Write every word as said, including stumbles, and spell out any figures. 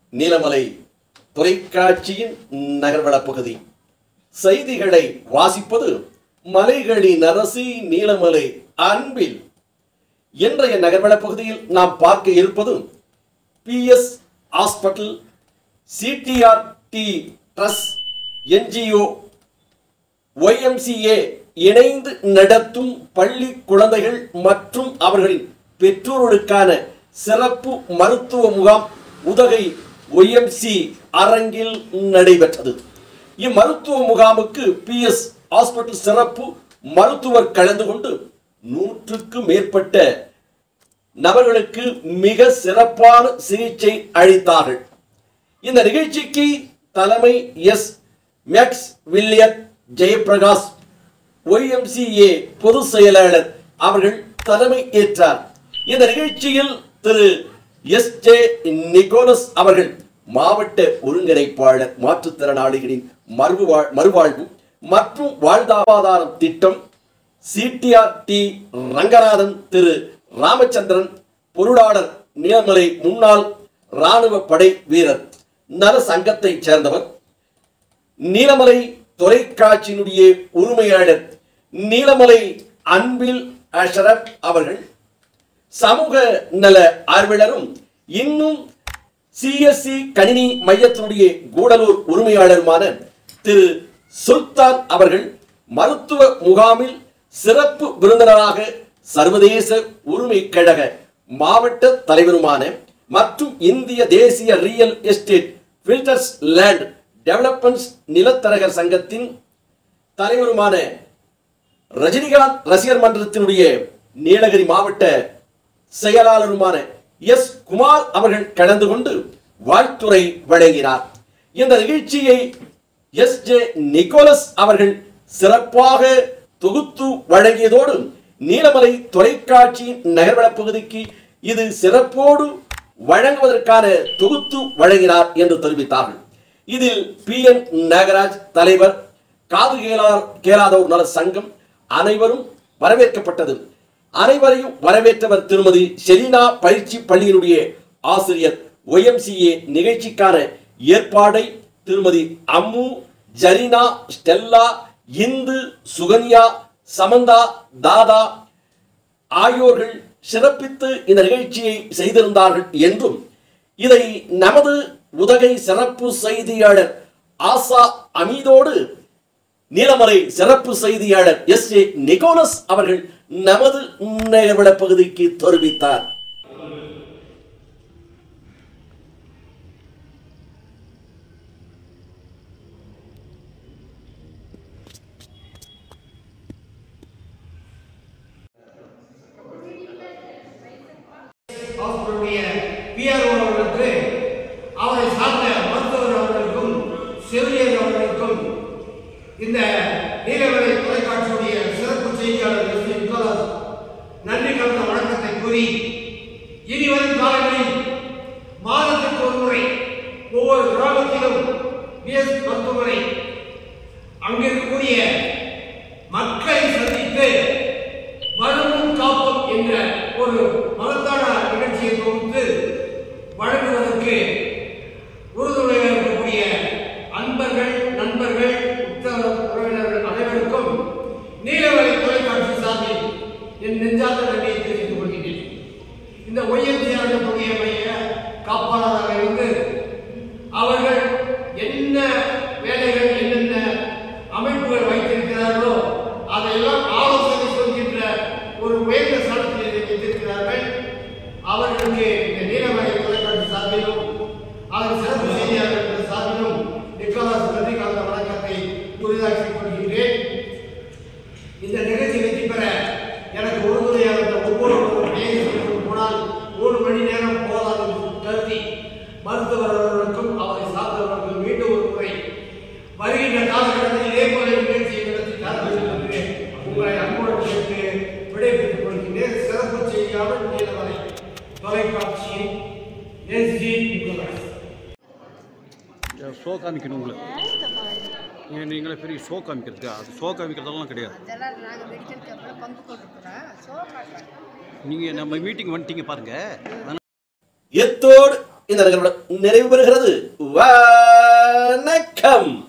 நீலமலை தொலைக்காட்சியின் நகர்வள பகுதி செய்திகளை வாசிப்பது மலைகளின் அரசி நீலமலை அன்பில். இன்றைய நகர்வள பகுதியில் நாம் பார்க்க இருப்பது BS hospital, CDRT trust, NGO, YMCA இணைந்து நடத்தும் பள்ளி குழந்தைகள் மற்றும் அவர்களின் பெற்றோர்களுக்கான சிறப்பு மருத்துவ முகாம் உதகை ஒய்எம்சி அரங்கில் நடைபெற்றது. இம்மருத்துவ முகாமுக்கு பிஎஸ் ஹாஸ்பிட்டல் சிறப்பு மருத்துவர் கலந்து கொண்டு நூற்றுக்கும் மேற்பட்ட நபர்களுக்கு மிக சிறப்பான சிகிச்சை அளித்தார்கள். இந்த நிகழ்ச்சிக்கு தலைமை S Max Villier Jayaprakash, YMCA பொதுச் செயலாளர் அவர்கள் தலைமை ஏற்றார். இந்த நிகழ்ச்சியில் திரு எஸ் ஜே நிக்கோலஸ் அவர்கள் மாவட்ட ஒருங்கிணைப்பாளர், மாற்றுத்திறனாளிகளின் மறுவாழ்வு மற்றும் வாழ்வாதாரம் திட்டம், சிடிஆர்டி ரங்கநாதன் திரு ராமச்சந்திரன், பொருளாளர் நீலமலை முன்னாள் இராணுவ படை வீரர் நல சங்கத்தை சேர்ந்தவர், நீலமலை தொலைக்காட்சியினுடைய உரிமையாளர் நீலமலை அன்பில் அஷரப் அவர்கள், சமூக நல ஆர்வலரும் இன்னும் சிஎஸ்சி கணினி மையத்தினுடைய கூடலூர் உரிமையாளருமான திரு சுல்தான் அவர்கள், மருத்துவ முகாமில் சிறப்பு விருந்தினராக சர்வதேச உரிமை கழக மாவட்ட தலைவருமான மற்றும் இந்திய தேசிய real estate builders land developments நிலத்தரகர் சங்கத்தின் தலைவருமான ரஜினிகாந்த் ரசிகர் மன்றத்தினுடைய நீலகிரி மாவட்ட செயலாளருமான எஸ் குமார் அவர்கள் கலந்து கொண்டு வாழ்த்துரை வழங்கினார். இந்த நிகழ்ச்சியை எஸ் ஜே நிக்கோலஸ் அவர்கள் சிறப்பாக தொகுத்து வழங்கியதோடு நீலமலை தொலைக்காட்சியின் நகர்வள பகுதிக்கு இது சிறப்போடு வழங்குவதற்கான தொகுத்து வழங்கினார் என்று தெரிவித்தார்கள். இதில் பி என் நாகராஜ் தலைவர், காது கேளாதோர் நல சங்கம் அனைவரும் வரவேற்கப்பட்டது. அனைவரையும் வரவேற்றவர் திருமதி ஷெலினா பயிற்சி பள்ளியினுடைய ஆசிரியர். ஒய்எம்சிஏ நிகழ்ச்சிக்கான ஏற்பாடை திருமதி அம்மு, ஜரீனா, ஸ்டெல்லா, இந்து, சுகன்யா, சமந்தா, தாதா ஆகியோர்கள் சிறப்பித்து இந்த நிகழ்ச்சியை செய்திருந்தார்கள் என்றும் இதை நமது உதகை சிறப்பு செய்தியாளர் ஆசா அமீதோடு நீலமலை சிறப்பு செய்தியாளர் எஸ் ஏ நிக்கோலஸ் அவர்கள் நமது நகர்வள பகுதிக்கு தெரிவித்தார். அவரை சார்ந்த மருத்துவர் அவர்களுக்கும் செவிலியர் அவர்களுக்கும் இந்த நீலமலை தொலைக்காட்சியுடைய சிறப்பு செய்தியாளர் எஸ் நிக்கோலஸ் நன்றி கலந்த வணக்கத்தை கூறி, இனிவரும் காலங்களில் மாதத்திற்கு ஒரு முறை ஒவ்வொரு கிராமத்திலும் பிஎஸ் மருத்துவமனை அங்கிருக்கக்கூடிய மக்களை சந்தித்து வருமுன் காப்போம் என்ற ஒரு மகத்தான நிகழ்ச்சியை தொகுத்து வழங்குவதற்கு உறுதுணையாக இருக்கக்கூடிய அன்பர்கள், நண்பர்கள், உத்தர உறவினர்கள் அனைவருக்கும் நீலமலை தொலைக்காட்சி சார்பில் என் நெஞ்சார்ந்த நன்றியை தெரிவித்துக் கொள்கிறேன். இந்த ஒய்எம்சிஆர் புதிய மைய காப்பாளராக இருந்து அவர்கள் என்ன வேலைகள், என்னென்ன அமைப்புகள் வைத்திருக்கிறார்களோ அதையெல்லாம் ஆலோசனை சொல்கின்ற ஒரு உயர்ந்த ஸ்தானத்தில் வைத்திருக்கிறார்கள். அவர்களுக்கு இந்த நீலமலை தொலைக்காட்சி சார்பிலும் அதன் சிறப்பு செய்தியாளர்கள் சார்பிலும் நிக்கோலஸ் நன்றி கலந்த வணக்கத்தை புரிதாக்கிக் கொள்கின்றேன். இந்த நிகழ்ச்சி வெற்றி பெற எனக்கு உறுதுணையாக இருந்த ஒவ்வொருவரும் நேரில் போனால் மூணு மணி நேரம் போதாது கருதி மருத்துவர்களுக்கும் அவரை சார்ந்தவர்களுக்கும் மீண்டும் ஒரு முறை வருகின்ற காலகட்டத்தில் இதே போல நிகழ்ச்சியை நடத்தி தரவில்லை உங்களை அன்போடு கேட்டு விடைபெற்றுக் கொள்கின்றேன். சிறப்பு செய்தியாளர் நீலமலை தொலைக்காட்சியின் எஸ் ஜி நிக்கோலஸ். ஷோ காமிக்கணும் உங்களுக்கு, நீங்களே பெரிய ஷோ காமிக்கிறதுக்கு, அது ஷோ காமிக்கிறதெல்லாம் கிடையாது. நீங்கள் நம்ம மீட்டிங் வந்துட்டீங்க பாருங்க. எத்தோடு இந்த நிகழ்வு நிறைவு பெறுகிறது. வணக்கம்.